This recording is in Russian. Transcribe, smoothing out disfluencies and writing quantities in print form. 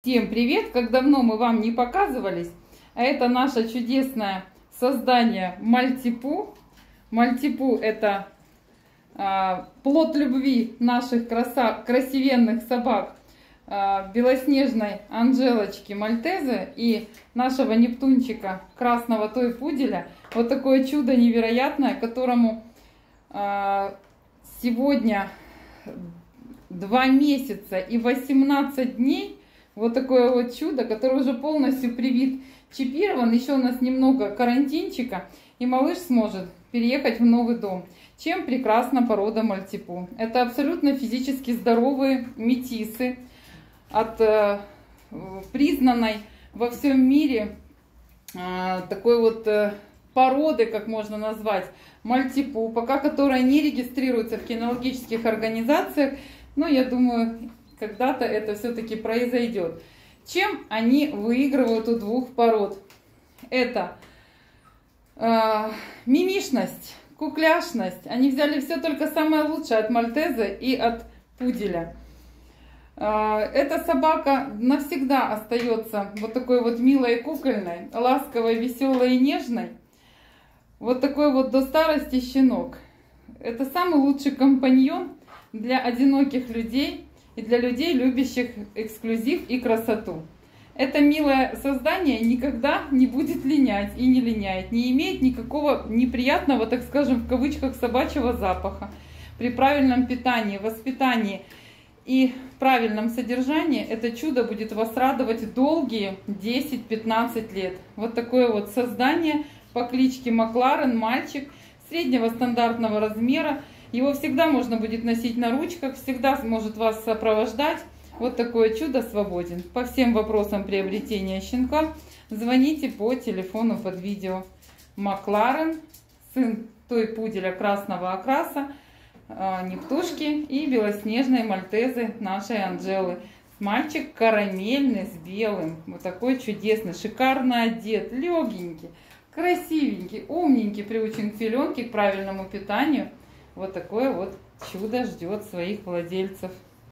Всем привет! Как давно мы вам не показывались, а это наше чудесное создание Мальтипу. Мальтипу — это плод любви наших красивенных собак, белоснежной Анжелочки Мальтезы и нашего Нептунчика красного той-пуделя. Вот такое чудо невероятное, которому сегодня 2 месяца и 18 дней. Вот такое вот чудо, которое уже полностью привит, чипирован. Еще у нас немного карантинчика, и малыш сможет переехать в новый дом. Чем прекрасна порода Мальтипу? Это абсолютно физически здоровые метисы от признанной во всем мире такой вот породы, как можно назвать, Мальтипу, пока которая не регистрируется в кинологических организациях. Но я думаю, когда-то это все-таки произойдет. Чем они выигрывают у двух пород? Это мимишность, кукляшность. Они взяли все только самое лучшее от Мальтезы и от пуделя. Эта собака навсегда остается вот такой вот милой, кукольной, ласковой, веселой и нежной. Вот такой вот до старости щенок. Это самый лучший компаньон для одиноких людей и для людей, любящих эксклюзив и красоту. Это милое создание никогда не будет линять и не линяет, не имеет никакого неприятного, так скажем, в кавычках, собачьего запаха. При правильном питании, воспитании и правильном содержании это чудо будет вас радовать долгие 10-15 лет. Вот такое вот создание по кличке Макларен, мальчик среднего стандартного размера. Его всегда можно будет носить на ручках, всегда сможет вас сопровождать. Вот такое чудо свободен. По всем вопросам приобретения щенка звоните по телефону под видео. Макларен, сын той-пуделя красного окраса, Нептушки и белоснежной Мальтезы нашей Анжелы. Мальчик карамельный с белым, вот такой чудесный, шикарно одет, легенький, красивенький, умненький, приучен к пеленке, к правильному питанию. Вот такое вот чудо ждет своих владельцев.